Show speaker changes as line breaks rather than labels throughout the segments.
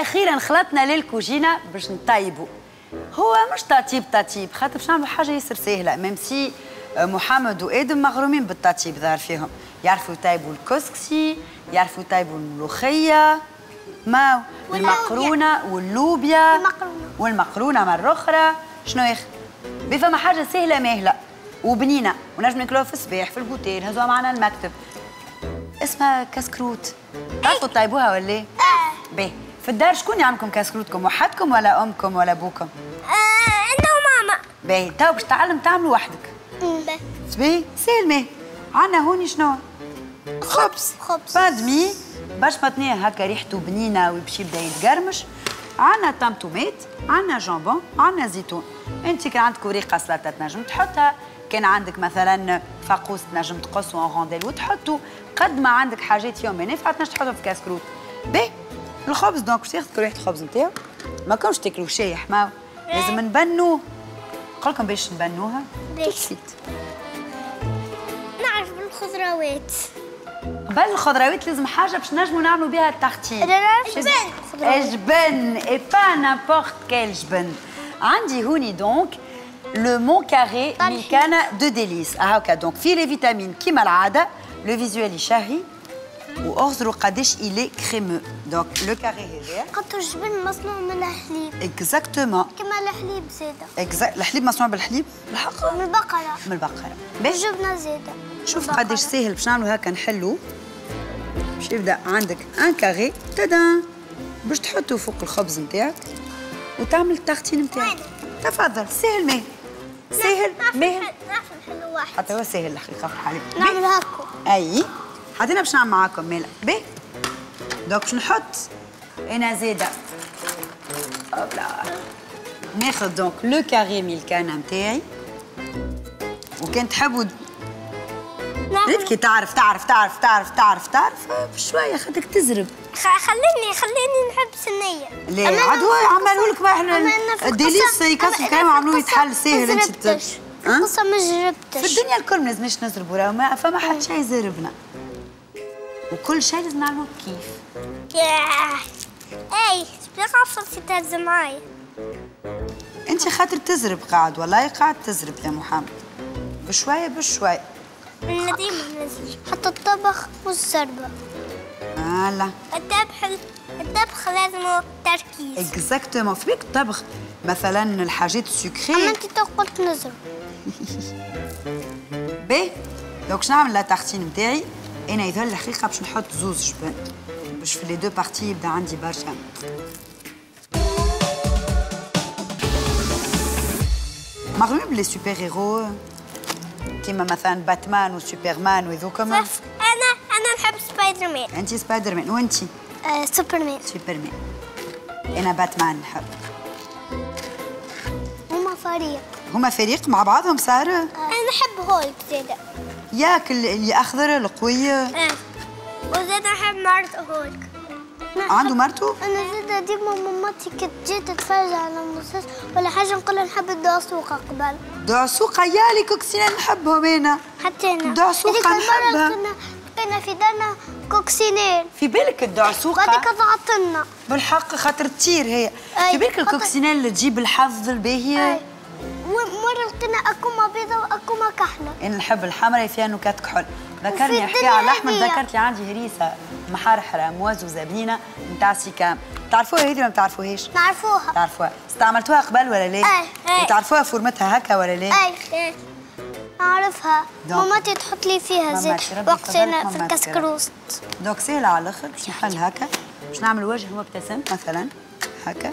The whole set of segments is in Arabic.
واخيرا خلطنا للكوجينه باش نطيبوا. هو مش تطيب خاطر باش نعملوا حاجه ياسر سهله، ميم سي محمد وادم مغرومين بالتطيب ظهر فيهم، يعرفوا يطيبوا الكسكسي، يعرفوا يطيبوا الملوخيه، ما المقرونه واللوبيا والمقرونه مره اخرى. شنو يا اخي؟ فما حاجه سهله ماهله وبنينه ونجم ناكلوها في الصباح في البوتيل نهزوها معنا المكتب. اسمها كسكروت. تعرفوا تطيبوها ولا ايه؟ باهي. في الدار شكون يعلمكم كسكروتكم؟ وحدكم ولا امكم ولا ابوكم؟
انا وماما.
باهي تو باش تعلم تعملوا وحدك. باهي سهل ماهي. عندنا هوني شنو؟ خبز بادمي باش مطنيه هكا ريحته بنينه ويمشي يبدا يتقرمش. عندنا طماطمات، عندنا جامبون، عندنا زيتون. انت كان عندك وريقه سلطه تنجم تحطها، كان عندك مثلا فاقوس تنجم تقصوا اون رونديل وتحطوا، قد ما عندك حاجات يوميا نافعه تنجم تحطهم في كاسكروت. باهي الخبز دونك باش تاخذ ريحه الخبز نتاعو، ما كانش تاكلوا شايح ما لازم نبنوه. نقول لكم باش نبنوها توسيت.
نعرف بالخضروات.
قبل الخضروات لازم حاجه باش نجموا نعملوا بها التحتين. جبن اي با نابورت كيل جبن. عندي هوني دونك لو مون كاري ميلكانا دو ديليس هاكا. دونك فيه لي فيتامين كيما العاده، لو فيزوال يشهي وارزروا قداش إلي كريمو. دونك لو كاري هذا
خاطر الجبن مصنوع من الحليب.
اكزاكتومون
كيما الحليب زاده.
الحليب مصنوع بالحليب؟ الحق
من البقره.
من البقره.
الجبنه زاده.
شوف قداش ساهل باش نعملوا هكا نحلوا. باش يبدا عندك ان كاري تادا باش تحطه فوق الخبز نتاعك وتعمل التختين نتاعك. تفضل سهل ماهل. سهل ماهل.
نعرف نحلوا واحد.
حتى هو سهل الحقيقه في الحليب.
نعمل هكا.
اي حاطينها باش نعمل معاكم مالا. باهي دوك باش نحط انا زاده هوبلا ناخذ دونك لو كاري ميلكانا نتاعي. وكان تحبوا كي تعرف بشويه خاطرك تزرب.
خليني نحب سنيه.
لا عاد هو عملوا لك واحد ديليس يكسر الكلام وعملوه يتحل ساهل. انت
القصه ما جربتش.
في الدنيا الكل ما لازمناش نزربوا، راه ما فما حد شيء زربنا وكل شيء لازم نعملوه كيف.
اي بخاف في تهز معايا.
انت خاطر تزرب قاعد والله قاعد تزرب يا محمد بشويه بشويه.
انا ديما نزل حتى الطبخ والزربه.
لا
الطبخ لازم تركيز.
اكزاكتومون. في بالك الطبخ مثلا الحاجات السكري.
اما انت قلت نزرب.
باهي دونك باش نعمل لا تارتين نتاعي. انا يظهر الحقيقه باش نحط زوز جبن باش في لي دو بارتي يبدا عندي برشا. مغرومين بلي سوبر هيرو كيما مثلا باتمان وسوبرمان وذوكم.
انا نحب سبايدر مان.
انت سبايدر مان وانت؟
سوبرمان.
سوبرمان. انا باتمان نحب. هما فريق مع بعضهم صار.
انا نحب هولك زاده.
ياك اللي اخضر القوي.
وزاد نحب مرت هولك.
عنده مرته؟
انا زاده ديما مامتي كي تجي تتفرج على المسلسل ولا حاجه نقول لها نحب الدعسوقه قبل.
دعسوقه يالي كوكسينات نحبهم انا.
حتى انا.
دعسوقه نحبها.
كنا في دارنا كوكسينيل.
في بالك الدعسوقه؟
بعدك ضعطنا.
بالحق خاطر تطير هي. في بالك الكوكسينيل اللي تجيب الحظ الباهيه؟
مرة لقينا أكومة بيضة وأكومة كحلة.
أنا نحب الحمراء فيها نكات كحل. ذكرني حكاية على الأحمر. ذكرت لي عندي هريسة محرحرة موزوزة بنينة نتاع سيكام. تعرفوها هذه ولا ما تعرفوهاش؟
نعرفوها.
تعرفوها. استعملتوها قبل ولا لا؟ وتعرفوها فورمتها هكا ولا لا؟
أي نعرفها. مامتي تحط لي فيها زيت وقت أنا في الكسكروت.
دوك سهلة على الآخر باش نحل هكا باش نعمل وجه مبتسم مثلا هكا.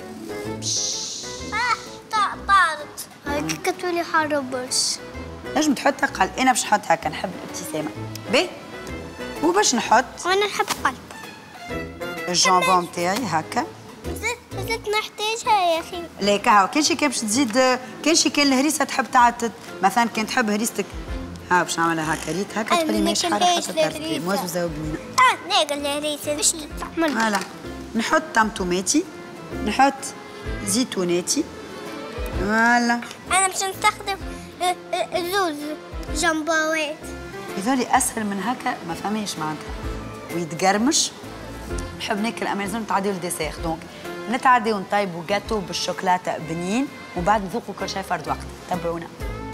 طارت. هيك كتولي حارة برش.
نجم تحط أقل. أنا باش نحط هكا نحب الابتسامة. باهي وباش نحط.
وأنا نحب قلب.
الجامبون نتاعي هكا.
زدت نحتاجها يا أخي.
لا كهو كان شي كان باش تزيد كان شي كان الهريسة تحب تعتد مثلا كان تحب هريستك ها باش نعملها هكا ريت هكا تولي ماهيش حارة حتى ترتي موزوزة وبنينة.
ناقل الهريسة باش تعمل.
فوالا نحط طماطماتي نحط زيتوناتي. فوالا
أنا باش نستخدم زوز جمبوات.
يظهرلي أسهل من هكا ما فماش معناتها ويتقرمش. نحب ناكل أما لازم تعديو الديسير دونك نتعداو نطيبوا جاتو بالشوكولاته بنين ومن بعد نذوقوا كل شيء فرد وقت. تبعونا.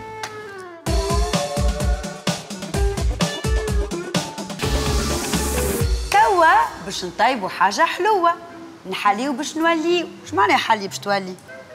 توا باش نطيبوا حاجه حلوه، نحليو باش نوليو. شو معناها حلي باش تولي؟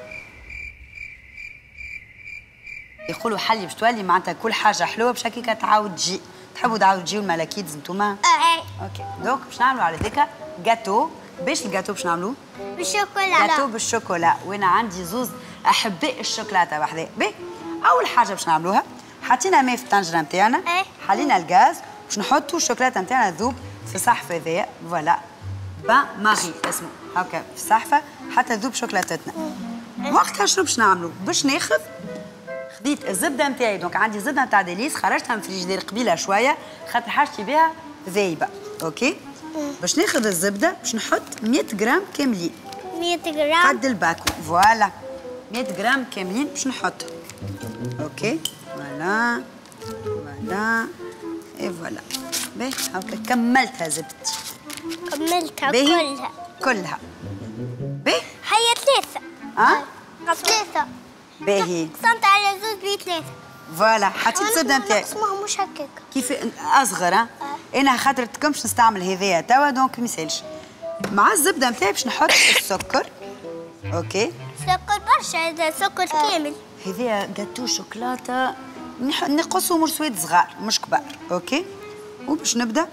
يقولوا حلي باش تولي معناتها كل حاجه حلوه باش هكاكا تعاود تجي. تحبوا تعاودوا تجيو الملاكيد انتوما؟ اوكي دونك باش نعملوا على ذيك جاتو. باش الجاتو باش نعملوه
بالشوكولا.
جاتو بالشوكولا، وانا عندي زوز احباء الشوكولاته وحده. باهي اول حاجه باش نعملوها حطينا ماء في الطنجره نتاعنا، حلينا الغاز باش نحطوا الشوكولاته نتاعنا تذوب في الصحفه هذيا. فوالا بان ماري اسمه هكا في الصحفه حتى تذوب شوكولاتتنا. وقتها شنو باش نعملوا؟ باش ناخذ خديت الزبده نتاعي، دونك عندي زبده نتاع ديليس خرجتها من الفريجيدير قبيله شويه خاطر حاجتي بها ذايبه. اوكي باش ناخذ الزبده باش نحط 100 غرام كاملين.
100 غرام
قد الباكو. فوالا 100 غرام كاملين باش نحطهم. اوكي فوالا فوالا اي فوالا. باهي هاكا كملتها زبدتي.
كملتها
كلها. باهي
هي 3. 3
باهي
قسمت على زوج ب3.
فوالا حطيت الزبده نتاعي.
اسمها مش هكاك
كيف اصغر. انا خاطر باش نستعمل هذايا توا دونك ما يسالش. مع الزبده نتاعي باش نحط السكر. اوكي
سكر برشا، هذا سكر كامل.
هذايا جاتو شوكولاته نقصوا مرسوات صغار مش كبار. اوكي وباش نبدا.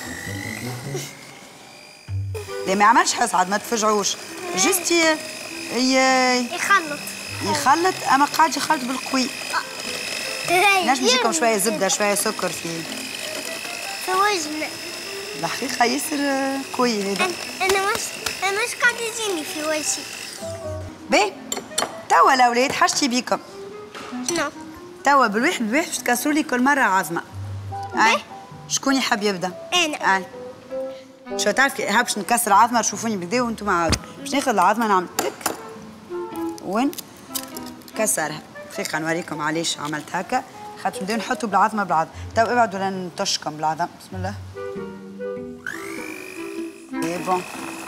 لا ما يعملش حصعد ما تفجعوش، جست يخلط اما قاعد يخلط بالقوي. نجم نجيكم شويه زبده شويه سكر في
وجهنا.
الحقيقه ياسر قوي هذا.
انا مش قاعد يجيني في وجهي.
باهي توا الاولاد حاجتي بيكم.
شنو؟
توا بالواحد باش تكسروا لي كل مره عظمه. شكون يحب يبدا؟
انا.
شو تعرف باش نكسر عظمه شوفوني بكدا وانتم عاودوا. باش ناخذ العظمه نعمل تك ونكسرها. دقيقه نوريكم علاش عملت هكا خاطر نبداو نحطوا بالعظمه بالعظمه. تو ابعدوا لين نطشكم بالعظم. بسم الله. اي بون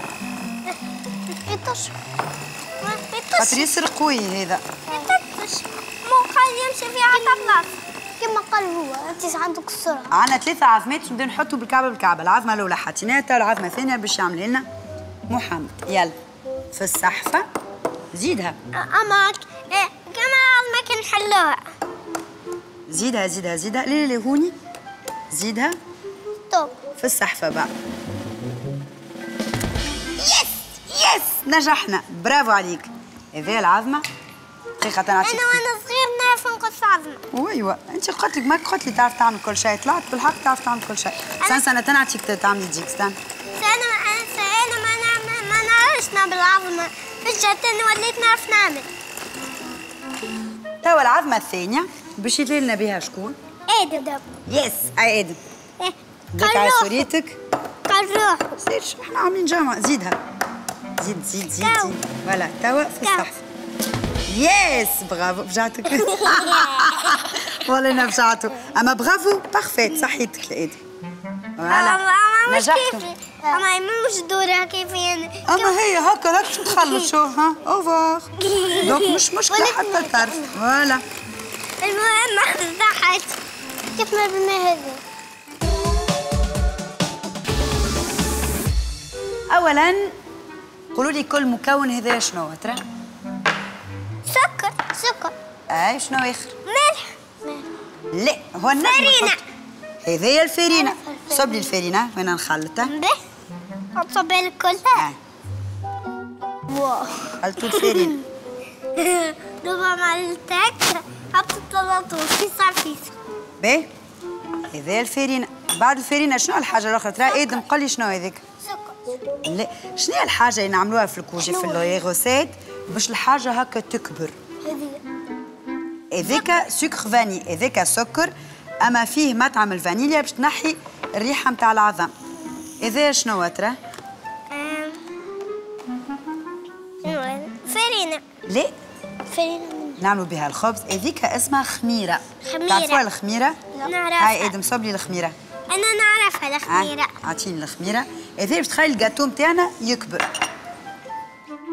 يطش
خاطر ياسر قوي هذا.
يطش مو قاعد يمشي في عطا بلاص كما قال هو. انت عندك السرعه.
عندنا 3 عظمات باش نبداو نحطوا بالكعبه بالكعبه. العظمه الاولى حطيناها، تو العظمه الثانيه باش يعمل لنا محمد. يلا في الصحفه زيدها.
اما كما عظمك نحلوها.
زيدها زيدها زيدها. لا هوني زيدها.
طب
في الصحفه بقى. يس نجحنا. برافو عليك. هذه العظمه دقيقه تنعطيك.
انا وانا صغير نعرف نقص عظمه.
ايوه انت قلت لك ما قلت لي تعرف تعمل كل شيء. طلعت بالحق تعرف تعمل كل شيء. سنه تنعطيك تعملي ديك استنى.
انا ما نعرفش نعمل العظمه. فجأة وليت نعرف نعمل.
توا العظمه الثانيه باش يدير لنا بها شكون؟
ادم.
يس ادم. قطع سوريتك.
قروح.
سيرش احنا عاملين جامعه. زيدها. زيد زيد زيد زيد. فوالا توا في الصحف. يس برافو. بجعتك. والله انا بجعتو اما برافو بارفيت. صحيتك يا ادم. فوالا نجحتوا.
اما مش دورها كيف يعني.
اما هي هكا باش تخلص. شوف ها اوفر. دونك مش مشكله حتى الطرف. فوالا
المهم ضحت. كيف ما بما هذا.
اولا قولوا لي كل مكون هذا شنو ترى؟
سكر.
اي شنو اخر؟
ملح.
لا هو النجم.
فرينة.
هذه هي الفرينه. صب لي الفرينه وين نخلطها.
باهي تصبي لك كلها. واو
خلطوا الفرينه.
دوبا عملتك حطيت الطلاطوس في صافيس.
باهي هذه هي الفرينه. بعد الفرينه شنو الحاجه الاخرى ترى؟ ادم قل لي شنو هذيك؟
سكر.
لا شنو هي الحاجه اللي نعملوها في الكوجي في الغوسيت باش الحاجه هكا تكبر؟ هذيك سكر فاني. هذاك سكر اما فيه مطعم الفانيليا باش تنحي الريحه نتاع العظم. هذا شنو ترى؟
فرينه.
لا
فرينه
نعملوا بها الخبز. هذيك اسمها خميره.
خميره.
تعرفوها الخميره؟
نعرفها.
هاي ادم صب لي الخميره.
انا نعرفها الخميره.
اعطيني الخميره. هذه باش تخلي الجاتو نتاعنا يكبر.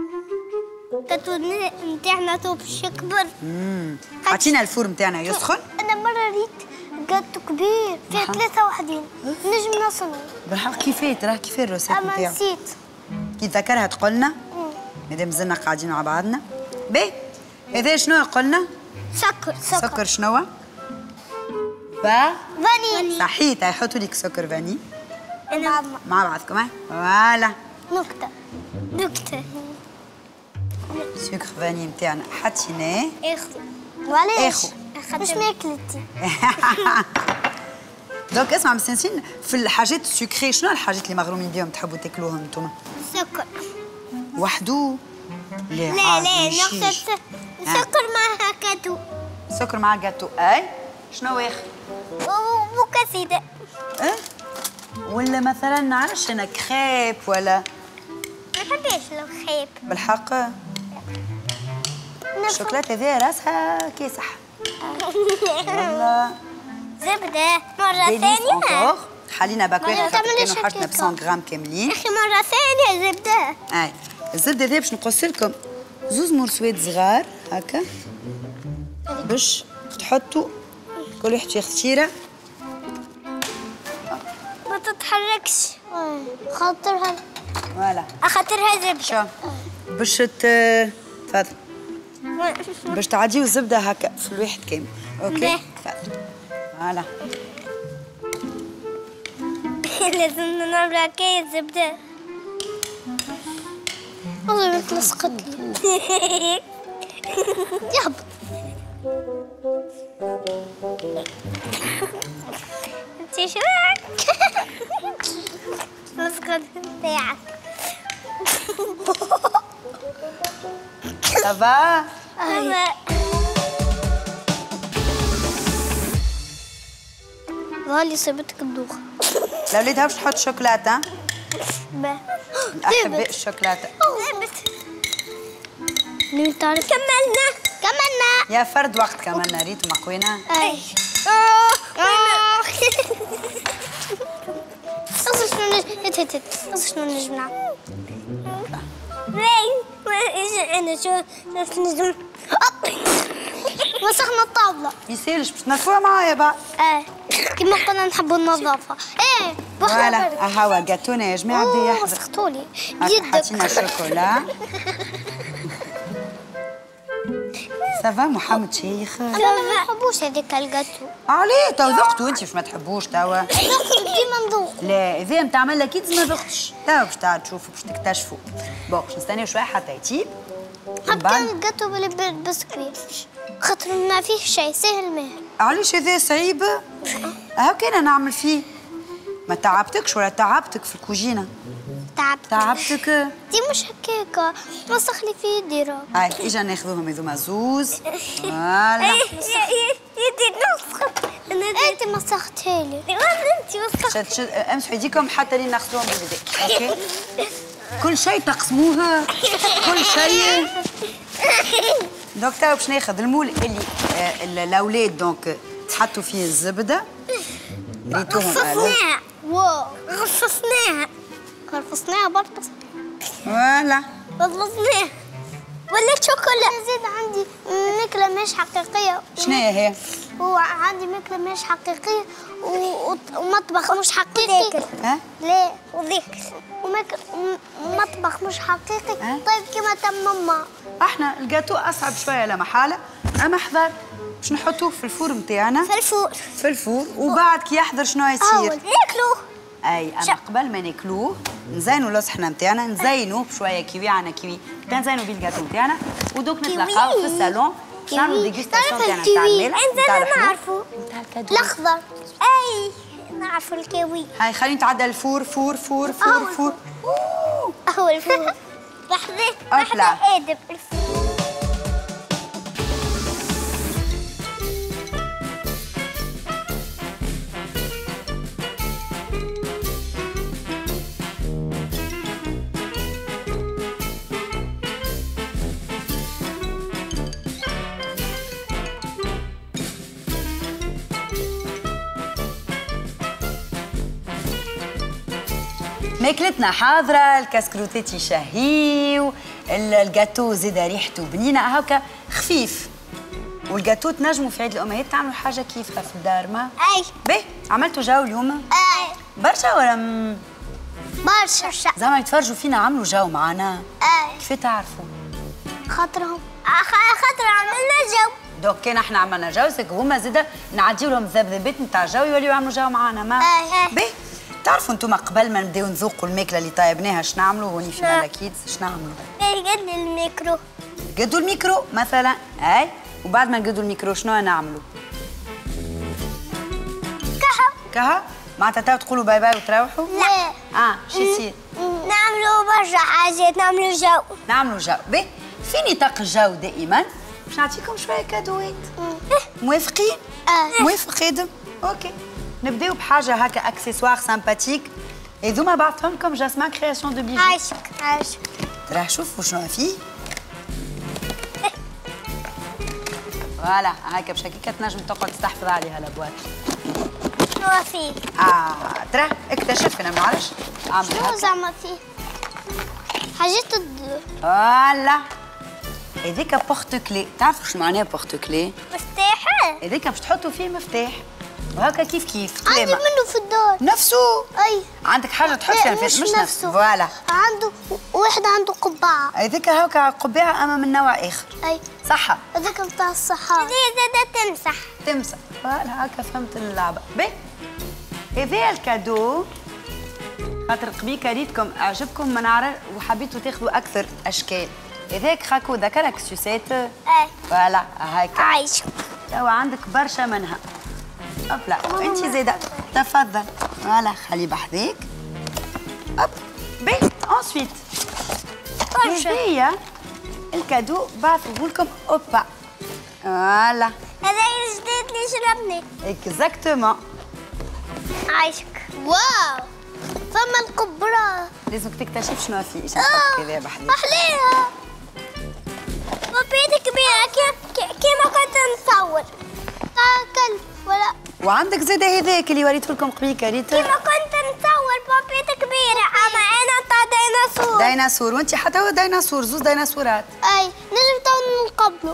الجاتو نتاعنا تو باش يكبر.
عطينا الفور نتاعنا يسخن.
انا مره ريت جاتو كبير فيه 3 وحدين نجم نصنعو.
بالحق كيفاه راه كيفاه الروسيت نتاعو؟
اما نسيت.
كي تذكرها تقولنا مادام زلنا قاعدين مع بعضنا. باهي هذا شنو قلنا؟ سكر شنو؟
فاني.
صحيت يحطوا لك سكر فاني
انا
مع بعضكم. فوالا
نكتة
سكر فاني نتاعنا حطيناه.
وعلاش؟
اخو
مش ماكلتي.
دونك اسمع مستانسين في الحاجات السكري شنو الحاجات اللي مغرومين بهم تحبوا تاكلوهم انتوما؟
سكر
وحدو؟
لا نقصد سكر مع جاتو.
سكر مع جاتو. اي شنو اخر؟
وكاسيدة.
ولا مثلا نعرفش انا كريب ولا
ما نحبش الخيب
بالحق. الشوكولاتة هذه راسها كيسح. والله
زبدة مرة ثانية.
حلينا باكويت كانوا حطنا ب 100 غرام كاملين.
أخي مرة ثانية زبدة.
اي الزبدة هذه باش نقص لكم زوز مرسوات صغار هكا باش تحطوا كل واحد في خسيرة.
ما تتحركش خاطرها.
فوالا
خاطرها زبدة.
شو باش تفضل باش تعديو الزبدة هكا في الواحد كامل. اوكي تفضل. فوالا
لازم نعمل هكايا الزبدة. والله تلصقت لي. يهبط. انتي شو راك؟ تلصقت نتاعك.
سافا؟
ظهرلي صيبتك الدوخة.
الأولاد باش تحط شوكولاتة. أحباء الشوكولاتة.
كملنا
يا فرد وقت كملنا ريتو مقوينا.
اي شنو نجم نعمل؟ انا شو نجم وسخنا الطاولة.
يسالش باش تنظفوها معايا بقى.
كيما قلنا نحبوا النظافة.
فوالا هاوا جاتونا يا جماعة بدا يحضر.
وسختولي
بيدك. حطينا الشوكولا. سافا محمد شيخ؟
أنا ما نحبوش هذيك الجاتو.
عليه تو ذقتوا انت باش ما تحبوش توا؟
ديما نذوق.
لا اذا متعمل لك ما ذقتش توا باش تعرفوا تشوفوا باش تكتشفوا. بون باش نستناو شويه حتى يطيب.
حتى الجاتو بالبسكويت خاطر ما فيه شيء سهل ماهر.
علاش هذا صعيب؟ هاكا انا نعمل فيه. ما تعبتكش ولا تعبتك في الكوجينه؟ تعبتك؟
دي مش هكاكا وسخ لي في يدي راه.
هاي اجا ناخذوهم هذوما زوز. فوالا
يدي نسخت. انت مسختها لي. انت مسخت.
امسحوا يديكم حتى لين نغسلوهم باليدين. اوكي؟ كل شيء تقسموها كل شيء. دونك توا باش ناخذ المول اللي الاولاد دونك تحطوا فيه الزبده. ريتوهم
غصصناها. واو غصصناها برضه.
فوالا
غصصناها ولا شوكولا. زيد عندي ماكله مش حقيقيه.
شناهي هي؟
وعندي ماكله مش حقيقيه ومطبخ مش حقيقي. لا ومطبخ مش حقيقي. طيب كيما تم ماما.
احنا الجاتو اصعب شويه لا محاله. اما حضر باش نحطوه في الفور نتاعنا. في الفور وبعد كي يحضر شنو يصير؟
ناكلوه.
اي اما قبل ما ناكلوه نزينوا الصحن نتاعنا. نزينوا بشويه كيوي عنا كيوي نزينوا بيه الجاتو نتاعنا. ودوك نتلاقاو في الصالون باش نعملوا ديغوستاسيون تاعنا تاع الملح
نتاع نعرفوا الاخضر. اي نعرفوا الكيوي.
هاي خلينا نتعدى الفور. فور
هو الفور. لحظه ادم الفور.
ماكلتنا حاضرة. الكسكروتات يشهيو. الجاتو زيد ريحته بنينه هكا خفيف. والجاتو تنجموا في عيد الامهات تعملوا حاجه كيفها في الدار ما؟
اي.
باهي عملتوا جو اليوم؟
اي.
برشا ولا
برشا.
زعما يتفرجوا فينا عملوا جو معنا؟
اي.
كيف تعرفوا؟
خاطر عملنا جو.
دوك كان احنا عملنا جو سك هما زاده نعديو لهم الذبذبات نتاع الجو يوليو يعملوا جو معنا ما؟
اي.
باهي تعرفوا انتم قبل ما نبداو نذوقوا الماكله اللي طيبناها اش نعملوا هوني في ملاكيد اش نعملوا؟
قد الميكرو.
نقدوا الميكرو مثلا اي وبعد ما نقدوا الميكرو شنو نعملوا؟ كها معناتها تو تقولوا باي باي وتروحوا؟
لا.
شو يصير؟
نعملوا برشا حاجات نعملوا جو.
نعملوا جو باهي في نطاق الجو دائما باش نعطيكم شويه كادوات. موافقين؟ موافق خادم؟ اوكي نبداو بحاجه هكا اكسسوار سامباتيك هذوما بعثهم لكم جاسمان كرياسيون دو بيجو.
عاشك
راه شوفوا شنو فيه. فوالا هكا باش هكاك تنجم تقعد تستحفظ عليها الابواب.
شنو فيه؟
ترى اكتشفنا ما نعرفش
شنو زعما فيه؟ حاجات
فوالا هذيك بورت كلي. تعرفوا شنو معناها بورت كلي؟
مفتاح.
هذيك باش تحطوا فيه مفتاح وهكا كيف كيف.
عندي منه في الدار.
نفسه؟
اي.
عندك حاجه تحط فيها مش نفسه. فوالا
عنده واحد عنده قبعه.
هذيك هكا قبعه اما من نوع اخر.
اي
صح.
هذيك نتاع الصحة. هذه زادة تمسح.
فوالا هكا فهمت اللعبه. باهي هذا الكادو خاطر قبيكه ريتكم اعجبكم ما نعرف وحبيتوا تاخذوا اكثر اشكال. هذاك خاكو ذكرك سوسات.
اي.
فوالا هكا.
عايشك.
توا عندك برشا منها. لا انت زاده تفضل. فوالا خلي بحذاك. هوب باهي انسويت هذايا الكادو بعثوه لكم اوبا. فوالا
هذا الجديد اللي شربني.
اكزاكتومون.
عايشك. واو فما القبرة.
لازمك تكتشف شنو فيه. ايش نحط كذا بحذاك.
أحليها. بابيتي كبيرة كيما كنت نصور. كلب ولا.
وعندك زاد هذاك اللي وريته لكم قبيله ريت.
كيما كنت نصور بابيتي كبيرة أما أنا نتاع ديناصور.
ديناصور وأنت حتى هو ديناصور زوز ديناصورات.
أي نجم تو نقبلوا.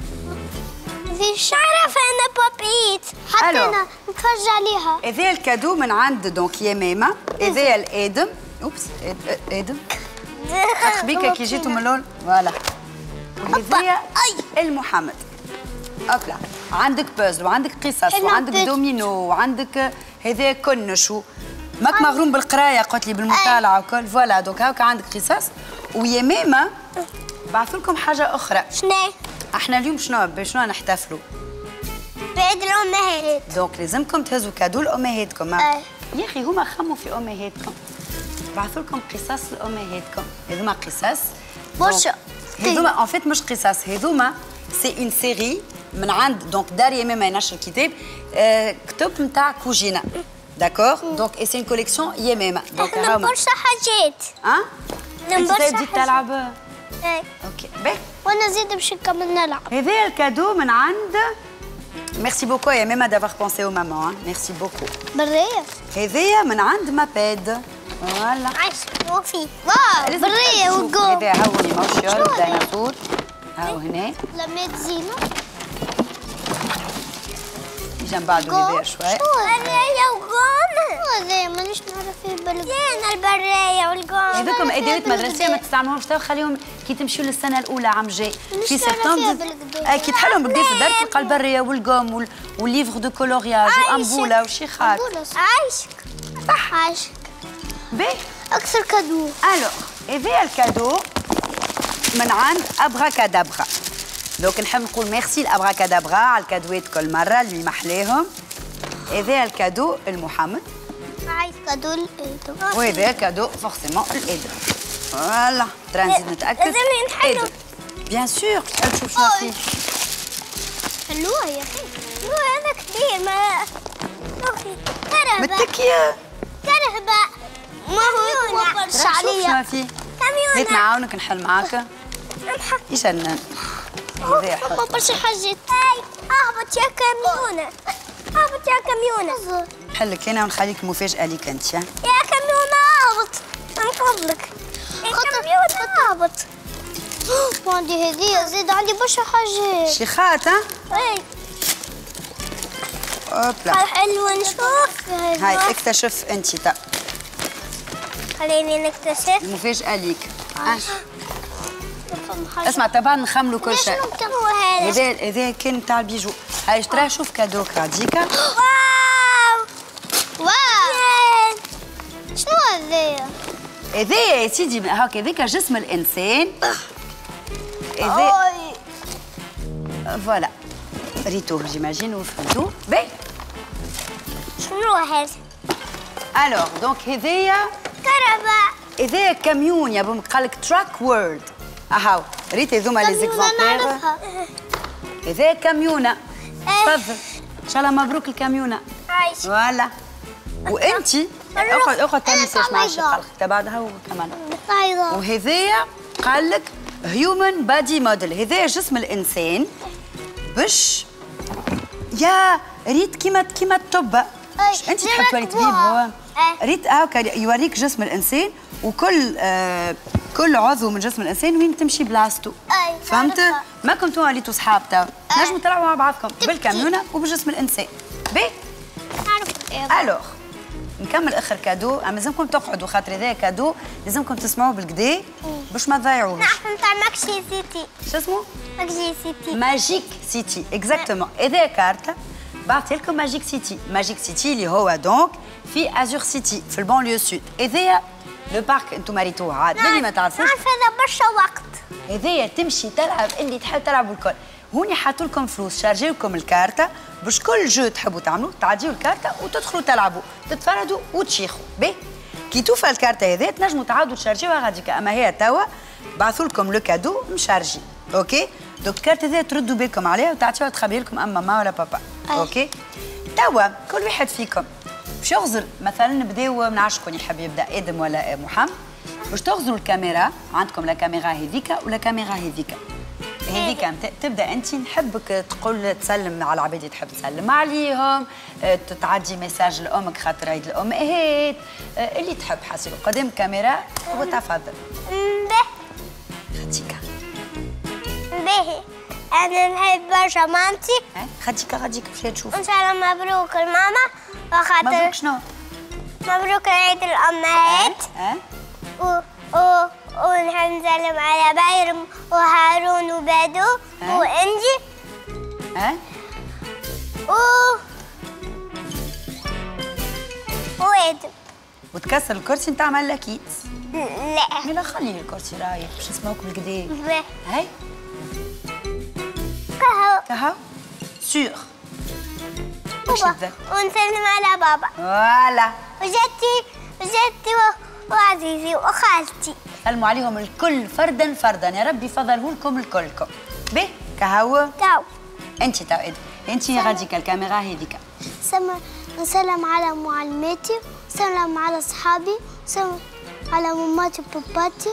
في الشعرة فأنا بابيت حتى أنا نتفرج عليها.
هذا الكادو من عند دونك يمامة. هذا الآدم. أوبس آدم. قبيكة كي جيتوا من اللون. فوالا. وهذا المحمد. هوبلا عندك بازل وعندك قصص وعندك دومينو وعندك هذا كنش ماك مغروم بالقرايه قلت لي بالمطالعه وكل. فوالا دونك هاكا عندك قصص ويمامه بعثوا لكم حاجه اخرى.
شنو؟
احنا اليوم شنو نحتفلوا؟
بعيد الامهات.
دونك لازمكم تهزوا كادو لامهاتكم. يا اخي هما خموا في امهاتكم بعثوا لكم قصص لامهاتكم. هذوما قصص
برشا.
هذوما ان فيت مش قصص هذوما سي اون سيري من عند دونك دار يمامه ينشر كتاب كتب نتاع كوجينه. داكور دونك اي سي اون كوليكسيون يمامه. دونك
هما برشا حاجات.
انت بديت تلعب.
اي
اوكي باهي
وانا زيد باش نكمل نلعب.
هذا الكادو من عند ميرسي بوكو يا ماما دافوار بونسي او ماما. ميرسي بوكو.
بريه.
هذايا من عند ماباد. فوالا
عايشك وفي واو بريه وقوم.
هذا هاوني موشيور ديناصور. هاو هنا
لميت زينه
جنب بعضه هذايا شوي.
بريه وقوم. هذايا مانيش نعرف فيه زين البريه والقوم.
هذوكم ادوات مدرسيه ما تستعملوهمش تو خليهم كي تمشيو للسنه الاولى عام جاي في سبتمبر. كي تحلهم بالكدا في الدار تلقى البريه والقوم والليفغ دو كولورياج وامبوله وشيخات.
عايشك صح عايشك.
باهي
اكثر كادو.
الوغ هذا الكادو من عند ابراكادابرا. دونك نحب نقول ميرسي لابراكادابرا على الكادوات كل مره اللي محلاهم. هذا الكادو المحمد.
عايز كادو الادم.
وهذا كادو فورسيمون الادم. فوالا ترى نزيد نتاكد.
لازمني نحلو.
بيان سور تحب تشوف شنو فيه.
حلوه يا اخي. حلوه هذا كثير ما اخي كرهبه.
متكيه.
كرهبه. ما هو برشا عليا.
شنو فيه؟
كاميونه.
جيت نعاونك نحل معاك. يجنن.
هذا حلو. برشا حاجات. اهبط يا كاميونه. اهبط يا كاميونه.
نحلك هنا ونخليك مفاجأة ليك انت.
يا كاميونه اهبط من فضلك. يا كاميونه اهبط. وعندي هدية زيد، عندي برشا حاجات.
شيخات ها؟
اي
اوبلا
حلوة نشوف.
هاي اكتشف انت تا.
خليني نكتشف
المفاجأة ليك. اسمع تبع نخملوا كل شيء.
شنو هو هذا؟
هذا كان تاع البيجو. هاي اشتراه، شوف كادوك هاديكا.
واو واو شنو هذايا؟
هذايا يا سيدي هاكا هذاك جسم الانسان. هذا فوالا ريتوه جيماجين وفهمتوه. باهي
شنو هذا؟
الوغ دونك هذايا
كهرباء.
هذايا كاميون يا بوم، قالك تراك وورد. اهاو ريت هذوما لي زيكزامبلير. هذايا كاميونه. تفضل ان شاء الله مبروك الكاميونه.
عايش
فوالا. وانت اقعد تنساش مع الشقه تبعها وكمان. وهذايا قال لك هيومن بادي موديل. هذايا جسم الانسان باش يا ريت كيما الطب. انت تحب تولي طبيب هو ريت هاكا يوريك جسم الانسان وكل كل عضو من جسم الانسان وين تمشي بلاصتو. فهمت؟ ما كنتوا وليتوا صحاب تو نجموا تلعبوا مع بعضكم بالكاميونه وبجسم الانسان. باهي الوغ نكمل اخر كادو. اما لازمكم تقعدوا خاطر هذا كادو لازمكم تسمعوه بالكدا باش ما تضيعوهوش.
نحن تاع ماكسي سيتي.
شو اسمه؟
ماكسي سيتي.
ماجيك سيتي اكزاكتومون. هذا كارتا بعثت لكم ماجيك سيتي. ماجيك سيتي اللي هو دونك في ازور سيتي في البانليو سود. هذايا لو بارك انتم ريتوه عاد اللي ما تعرفوش.
نعرف هذا برشا وقت.
هذايا تمشي تلعب اللي تحب تلعبوا الكل. هوني حاطوا لكم فلوس شارجي لكم الكارتة باش كل جو تحبوا تعملوا تعديوا الكارتة وتدخلوا تلعبوا تتفردوا وتشيخوا. باهي كي توفى الكارتة هذه تنجموا تعاودوا تشارجيوها غاديكا. اما هي توا بعثوا لكم لو كادو مشارجي. اوكي دوك الكارت هذه تردوا بالكم عليها وتعطيوها تخبي لكم اما ماما ولا بابا. اوكي توا كل واحد فيكم باش يغزر مثلا نبداو من عرفش شكون يحب يبدا ادم ولا محمد باش تغزروا الكاميرا. عندكم لا كاميرا هذيك ولا كاميرا هذيك. هذيك تبدا انت نحبك تقول تسلم على العباد اللي تحب تسلم عليهم، تعدي ميساج لامك خاطر عيد الامهات اللي تحب حاسب قدام الكاميرا وتفضل. خديكا
باهي انا نحب برشا مامتي.
خديكا باش تشوف.
ان شاء الله مبروك الماما وخاطر
مبروك شنو؟
مبروك عيد الامهات. ونحب نسلم على بايرم وهارون وبادو وانجي وادم.
وتكسر الكرسي نتاع ملاكيت.
لا
لا خليه الكرسي رايح باش نسمعوك بالكدا. هاي كهو سيغ
بابا ونسلم على بابا.
فوالا
وجدتي وعزيزي وخالتي.
سلموا عليهم الكل فردا فردا يا ربي يفضله لكم الكلكم. باهي كهو انت تو انت غاديك الكاميرا هذيك.
نسلم على معلماتي، نسلم على صحابي، نسلم على ماماتي وباباتي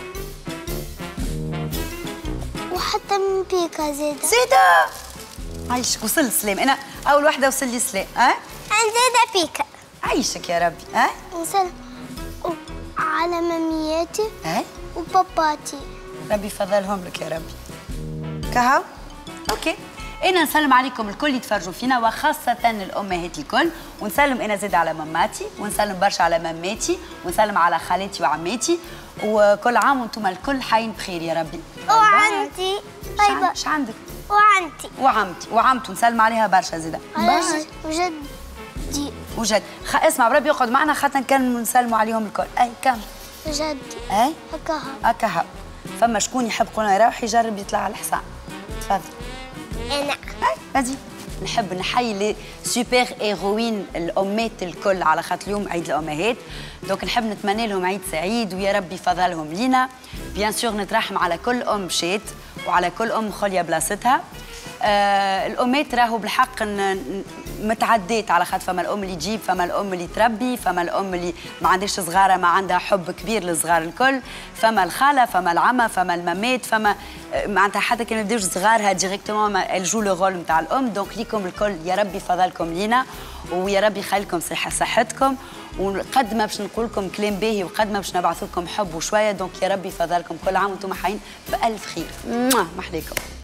وحتى من بيكا زيدا.
عايشك وصل السلام. انا اول وحده وصل لي السلام.
انا زيدا بيكا.
عايشك يا ربي.
نسلم على مامياتي وباباتي.
ربي يفضلهم لك يا ربي. كهو اوكي. انا نسلم عليكم الكل اللي يتفرجوا فينا وخاصه الامهات الكل، ونسلم انا زيد على ماماتي، ونسلم برشا على ماماتي، ونسلم على خالاتي وعماتي، وكل عام وانتم الكل حيين بخير يا ربي.
وعندي
طيب ايش عندك؟ وعمتي نسلم عليها برشا زيدا. وجدي اسمع بربي يقعد معنا خاطر كان نسلموا عليهم الكل. كم
جدي
هكا فما شكون يحب قولنا يروح يجرب يطلع على الحصان. تفضل.
انا
غادي نحب نحيي لي سوبر هيروين الامات الكل على خاطر اليوم عيد الامهات. دونك نحب نتمنى لهم عيد سعيد ويا ربي يفضلهم لينا. بيان سور نترحم على كل ام مشات وعلى كل ام خليه بلاصتها. الامات راهو بالحق متعدات على خاطر فما الام اللي تجيب، فما الام اللي تربي، فما الام اللي ما عندهاش صغاره ما عندها حب كبير للصغار الكل، فما الخاله، فما العمه، فما الممات، فما معناتها حتى كان يبداوش صغارها ديريكتومون الجو لو رول نتاع الام. دونك ليكم الكل يا ربي يفضلكم لينا ويا ربي يخليكم صحتكم وقد ما باش نقول لكم كلام باهي وقد ما باش نبعث لكم حب وشويه. دونك يا ربي فضلكم كل عام وانتم حيين بألف خير. محليكم.